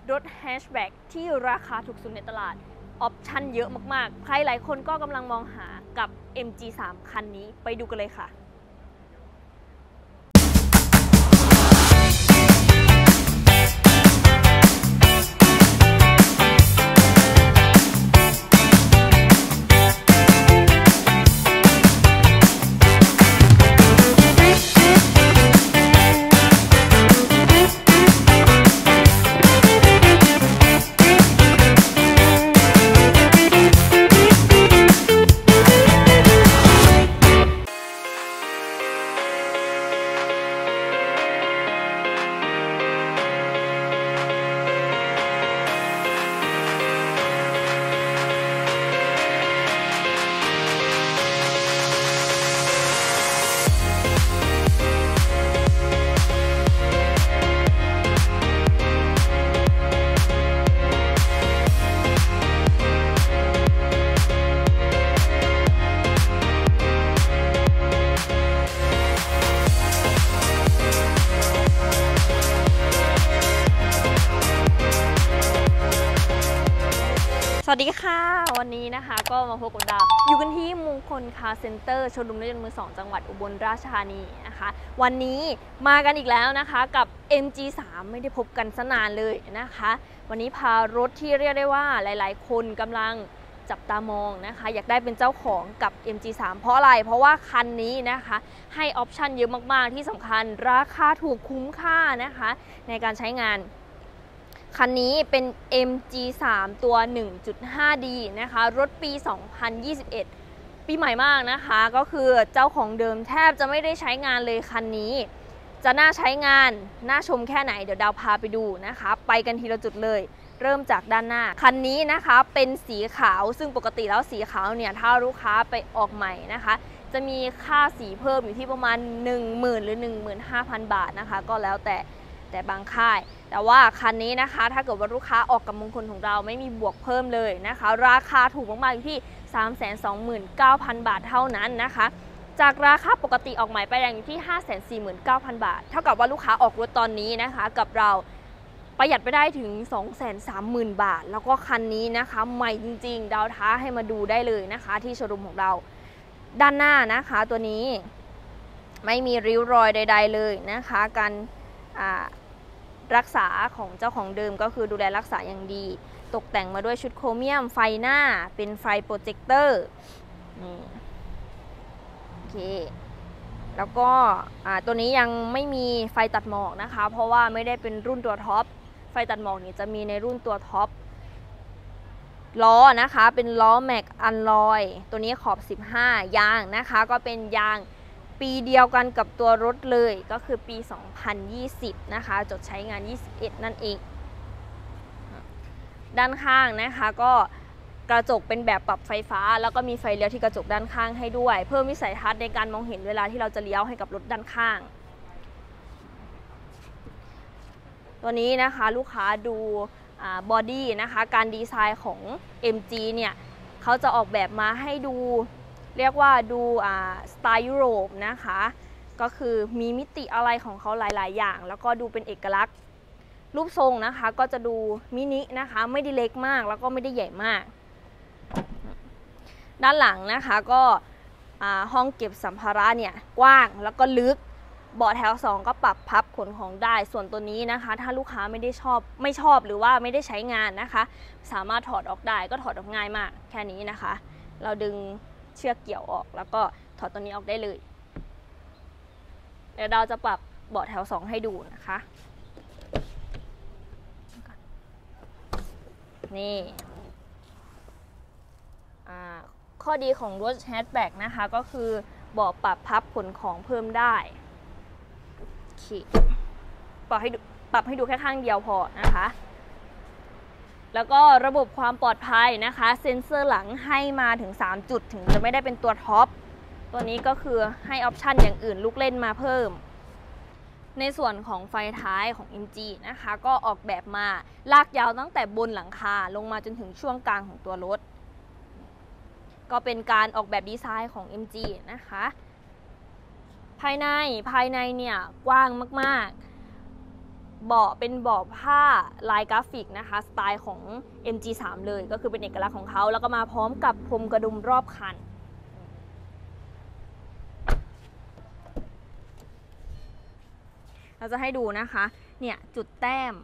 รถแฮชแบ็กที่ราคาถูกสุดในตลาดออปชั่นเยอะมากๆใครหลายคนก็กำลังมองหากับ MG3 คันนี้ไปดูกันเลยค่ะสวัสดีค่ะวันนี้นะคะก็มาพบกับดาวอยู่กันที่มงคลคาร์เซ็นเตอร์โชว์รูมรถยนต์มือ2จังหวัดอุบลราชธานีนะคะวันนี้มากันอีกแล้วนะคะกับ MG3 ไม่ได้พบกันซะนานเลยนะคะวันนี้พารถที่เรียกได้ว่าหลายๆคนกำลังจับตามองนะคะอยากได้เป็นเจ้าของกับ MG3 เพราะอะไรเพราะว่าคันนี้นะคะให้ออปชันเยอะมากๆที่สำคัญราคาถูกคุ้มค่านะคะในการใช้งานคันนี้เป็น MG3 ตัว 1.5D นะคะรถปี 2021 ปีใหม่มากนะคะก็คือเจ้าของเดิมแทบจะไม่ได้ใช้งานเลยคันนี้จะน่าใช้งานน่าชมแค่ไหนเดี๋ยวดาวพาไปดูนะคะไปกันทีละจุดเลยเริ่มจากด้านหน้าคันนี้นะคะเป็นสีขาวซึ่งปกติแล้วสีขาวเนี่ยถ้าลูกค้าไปออกใหม่นะคะจะมีค่าสีเพิ่มอยู่ที่ประมาณ 10,000 หรือ 15,000 บาทนะคะก็แล้วแต่บางค่ายแต่ว่าคันนี้นะคะถ้าเกิดว่าลูกค้าออกกับมงคลของเราไม่มีบวกเพิ่มเลยนะคะราคาถูกมากๆอยู่ที่ 329,000 บาทเท่านั้นนะคะจากราคาปกติออกใหม่ไปแดงอยู่ที่ 549,000 บาทเท่ากับว่าลูกค้าออกรถตอนนี้นะคะกับเราประหยัดไปได้ถึง 230,000 บาทแล้วก็คันนี้นะคะใหม่จริงๆดาวท้าให้มาดูได้เลยนะคะที่โชว์รูมของเราด้านหน้านะคะตัวนี้ไม่มีริ้วรอยใดๆเลยนะคะการรักษาของเจ้าของเดิมก็คือดูแลรักษาอย่างดีตกแต่งมาด้วยชุดโครเมียมไฟหน้าเป็นไฟโปรเจคเตอร์นี่โอเคแล้วก็ตัวนี้ยังไม่มีไฟตัดหมอกนะคะเพราะว่าไม่ได้เป็นรุ่นตัวท็อปไฟตัดหมอกนี่จะมีในรุ่นตัวท็อปล้อนะคะเป็นล้อแม็กอัลลอยตัวนี้ขอบ15ยางนะคะก็เป็นยางปีเดียวกันกับตัวรถเลยก็คือปี 2020 นะคะจดใช้งาน 21 นั่นเองด้านข้างนะคะก็กระจกเป็นแบบปรับไฟฟ้าแล้วก็มีไฟเลี้ยวที่กระจกด้านข้างให้ด้วยเพิ่มวิสัยทัศน์ในการมองเห็นเวลาที่เราจะเลี้ยวให้กับรถด้านข้างตัวนี้นะคะลูกค้าดูบอดี้นะคะการดีไซน์ของ MG เนี่ยเขาจะออกแบบมาให้ดูเรียกว่าดูสไตล์ยุโรปนะคะก็คือมีมิติอะไรของเขาหลายๆอย่างแล้วก็ดูเป็นเอกลักษณ์รูปทรงนะคะก็จะดูมินินะคะไม่ได้เล็กมากแล้วก็ไม่ได้ใหญ่มากด้านหลังนะคะก็ห้องเก็บสัมภาระเนี่ยกว้างแล้วก็ลึกเบาะแถว2ก็ปรับพับขนของได้ส่วนตัวนี้นะคะถ้าลูกค้าไม่ชอบหรือว่าไม่ได้ใช้งานนะคะสามารถถอดออกได้ก็ถอดออกง่ายมากแค่นี้นะคะเราดึงเชือกเกี่ยวออกแล้วก็ถอดตัวนี้ออกได้เลยเดี๋ยวเราจะปรับเบาะแถว2ให้ดูนะคะนี่ข้อดีของรถแฮชแบ็กนะคะก็คือเบาะปรับพับขนของเพิ่มได้ปรับให้ดูแค่ข้างเดียวพอนะคะแล้วก็ระบบความปลอดภัยนะคะเซ็นเซอร์หลังให้มาถึง3จุดถึงจะไม่ได้เป็นตัวท็อปตัวนี้ก็คือให้ออปชันอย่างอื่นลูกเล่นมาเพิ่มในส่วนของไฟท้ายของ MG นะคะก็ออกแบบมาลากยาวตั้งแต่บนหลังคาลงมาจนถึงช่วงกลางของตัวรถก็เป็นการออกแบบดีไซน์ของ MG นะคะภายในเนี่ยกว้างมากๆเบาะเป็นเบาะผ้าลายกราฟิกนะคะสไตล์ของ MG3 เลยก็คือเป็นเอกลักษณ์ของเขาแล้วก็มาพร้อมกับพรมกระดุมรอบคันเราจะให้ดูนะคะเนี่ยจุดแต้ม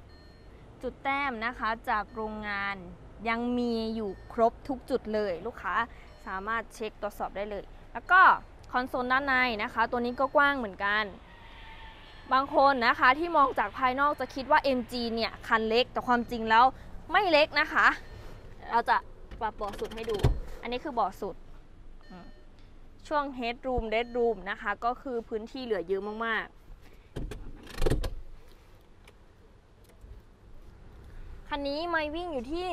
นะคะจากโรงงานยังมีอยู่ครบทุกจุดเลยลูกค้าสามารถเช็คตรวจสอบได้เลยแล้วก็คอนโซลด้านในนะคะตัวนี้ก็กว้างเหมือนกันบางคนนะคะที่มองจากภายนอกจะคิดว่า MG เนี่ยคันเล็กแต่ความจริงแล้วไม่เล็กนะคะเราจะปรับเบาะสุดให้ดูอันนี้คือเบาะสุดช่วง Headroom Redroom นะคะก็คือพื้นที่เหลือเยอะมากๆคันนี้ไม่วิ่งอยู่ที่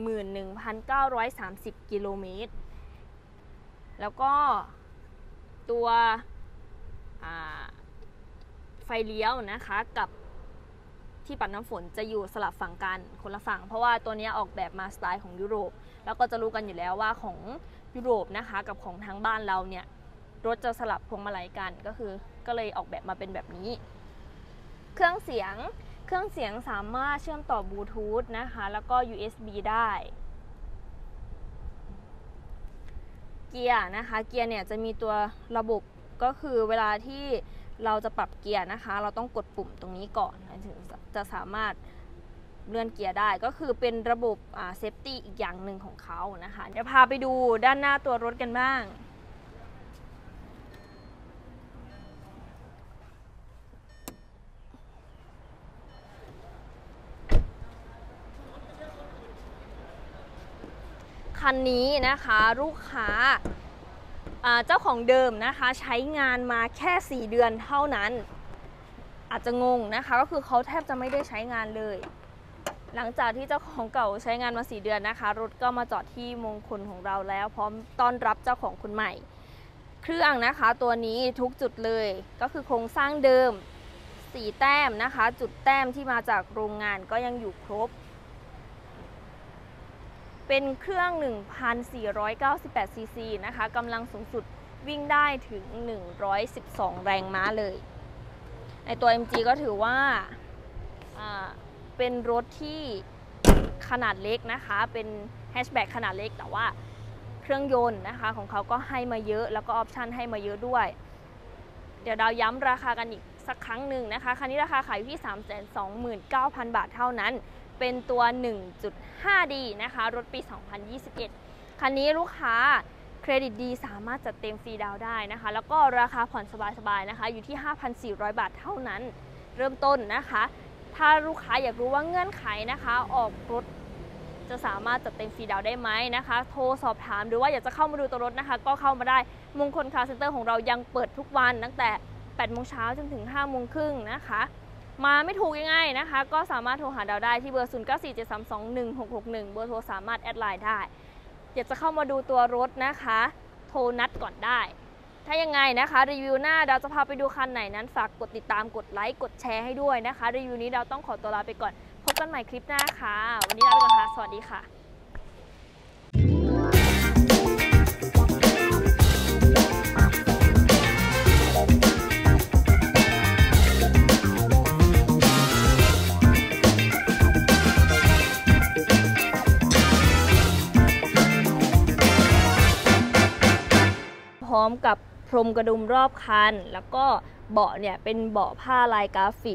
11,930 กิโลเมตรแล้วก็ตัวไฟเลี้ยวนะคะกับที่ปัดน้ำฝนจะอยู่สลับฝั่งกันคนละฝั่งเพราะว่าตัวนี้ออกแบบมาสไตล์ของยุโรปแล้วก็จะรู้กันอยู่แล้วว่าของยุโรปนะคะกับของทางบ้านเราเนี่ยรถจะสลับพวงมาลัยกันก็เลยออกแบบมาเป็นแบบนี้เครื่องเสียงสามารถเชื่อมต่อบลูทูธนะคะแล้วก็ USB ได้เกียร์นะคะเกียร์เนี่ยจะมีตัวระบบก็คือเวลาที่เราจะปรับเกียร์นะคะเราต้องกดปุ่มตรงนี้ก่อนถึงจะสามารถเลื่อนเกียร์ได้ก็คือเป็นระบบเซฟตี้อีกอย่างหนึ่งของเขานะคะเดี๋ยวพาไปดูด้านหน้าตัวรถกันบ้างคันนี้นะคะลูกค้าเจ้าของเดิมนะคะใช้งานมาแค่4 เดือนเท่านั้นอาจจะงงนะคะก็คือเขาแทบจะไม่ได้ใช้งานเลยหลังจากที่เจ้าของเก่าใช้งานมา4 เดือนนะคะรถก็มาจอดที่มงคลของเราแล้วพร้อมต้อนรับเจ้าของคนใหม่เครื่องนะคะตัวนี้ทุกจุดเลยก็คือโครงสร้างเดิม4 แต้มนะคะจุดแต้มที่มาจากโรงงานก็ยังอยู่ครบเป็นเครื่อง 1,498 ซีซีนะคะกำลังสูงสุดวิ่งได้ถึง112 แรงม้าเลยในตัว MG ก็ถือว่าเป็นรถที่ขนาดเล็กนะคะเป็นแฮชแบ็กขนาดเล็กแต่ว่าเครื่องยนต์นะคะของเขาก็ให้มาเยอะแล้วก็ออปชันให้มาเยอะด้วยเดี๋ยวเราย้ำราคากันอีกสักครั้งหนึ่งนะคะคันนี้ราคาขายอยู่ที่ 329,000 บาทเท่านั้นเป็นตัว 1.5D นะคะรถปี 2021 คันนี้ลูกค้าเครดิตดีสามารถจัดเต็มฟรีดาวได้นะคะแล้วก็ราคาผ่อนสบายๆนะคะอยู่ที่ 5,400 บาทเท่านั้นเริ่มต้นนะคะถ้าลูกค้าอยากรู้ว่าเงื่อนไขนะคะออกรถจะสามารถจัดเต็มฟรีดาวได้ไหมนะคะโทรสอบถามหรือว่าอยากจะเข้ามาดูตัวรถนะคะก็เข้ามาได้มงคลคาร์เซ็นเตอร์ของเรายังเปิดทุกวันตั้งแต่ 8 โมงเช้าจนถึง 5 โมงครึ่งนะคะมาไม่ถูกยังไงนะคะก็สามารถโทรหาเราได้ที่เบอร์ 0947321661 เบอร์โทรสามารถแอดไลน์ได้อยากจะเข้ามาดูตัวรถนะคะโทรนัดก่อนได้ถ้ายังไงนะคะรีวิวหน้าเราจะพาไปดูคันไหนนั้นฝากกดติดตามกดไลค์กดแชร์ให้ด้วยนะคะรีวิวนี้เราต้องขอตัวลาไปก่อนพบกันใหม่คลิปหน้าค่ะวันนี้ลาไปก่อนค่ะสวัสดีค่ะพร้อมกับพรมกระดุมรอบคันแล้วก็เบาะเนี่ยเป็นเบาะผ้าลายกราฟิก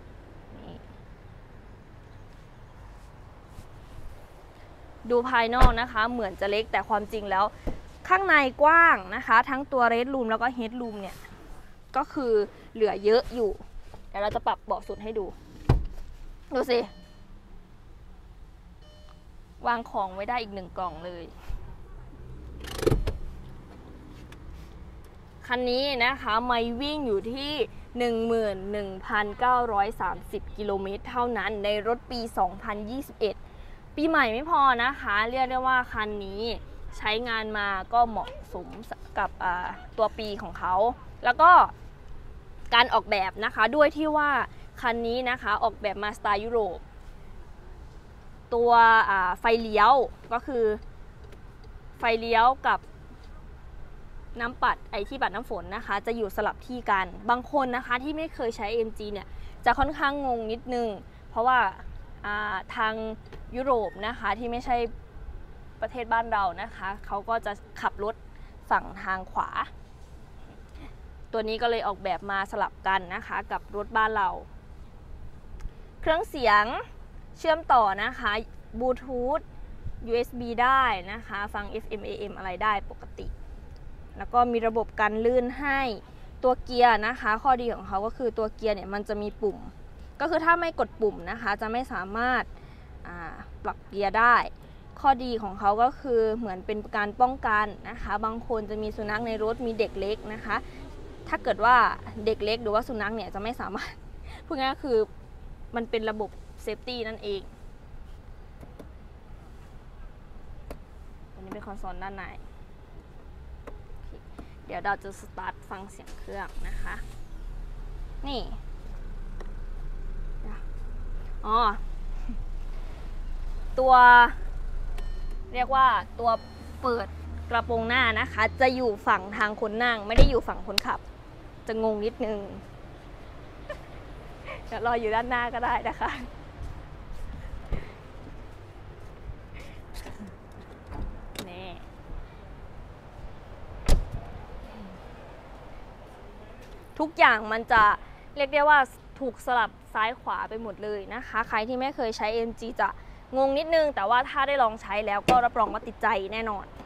ดูภายนอกนะคะเหมือนจะเล็กแต่ความจริงแล้วข้างในกว้างนะคะทั้งตัวเรดรูมแล้วก็เฮดรูมเนี่ยก็คือเหลือเยอะอยู่เดี๋ยวเราจะปรับเบาะสุดให้ดูสิวางของไว้ได้อีก1 กล่องเลยคันนี้นะคะไม่วิ่งอยู่ที่ 11,930 กิโลเมตรเท่านั้นในรถปี 2021 ปีใหม่ไม่พอนะคะเรียกได้ว่าคันนี้ใช้งานมาก็เหมาะสมกับตัวปีของเขาแล้วก็การออกแบบนะคะด้วยที่ว่าคันนี้นะคะออกแบบมาสไตล์ยุโรปตัวไฟเลี้ยวก็คือไฟเลี้ยวกับน้ำปัดที่ปัดน้ำฝนนะคะจะอยู่สลับที่กันบางคนนะคะที่ไม่เคยใช้ MG เนี่ยจะค่อนข้างงงนิดนึงเพราะว่าทางยุโรปนะคะที่ไม่ใช่ประเทศบ้านเรานะคะเขาก็จะขับรถฝั่งทางขวาตัวนี้ก็เลยออกแบบมาสลับกันนะคะกับรถบ้านเราเครื่องเสียงเชื่อมต่อนะคะบลูทูธ USB ได้นะคะฟัง FM AM อะไรได้ปกติแล้วก็มีระบบกันลื่นให้ตัวเกียร์นะคะข้อดีของเขาก็คือตัวเกียร์เนี่ยมันจะมีปุ่มก็คือถ้าไม่กดปุ่มนะคะจะไม่สามารถปรับเกียร์ได้ข้อดีของเขาก็คือเหมือนเป็นการป้องกันนะคะบางคนจะมีสุนัขในรถมีเด็กเล็กนะคะถ้าเกิดว่าเด็กเล็กหรือว่าสุนัขเนี่ยจะไม่สามารถพูดง่ายๆคือมันเป็นระบบเซฟตี้นั่นเองตัวนี้เป็นคอนโซลด้านในเดี๋ยวเราจะสตาร์ทฟังเสียงเครื่องนะคะนี่อ๋อตัวเรียกว่าตัวเปิดกระโปรงหน้านะคะจะอยู่ฝั่งทางคนนั่งไม่ได้อยู่ฝั่งคนขับจะงงนิดนึงเดี๋ยวรออยู่ด้านหน้าก็ได้นะคะนี่ทุกอย่างมันจะเรียกได้ว่าถูกสลับซ้ายขวาไปหมดเลยนะคะใครที่ไม่เคยใช้ MG จะงงนิดนึงแต่ว่าถ้าได้ลองใช้แล้วก็รับรองว่าติดใจแน่นอน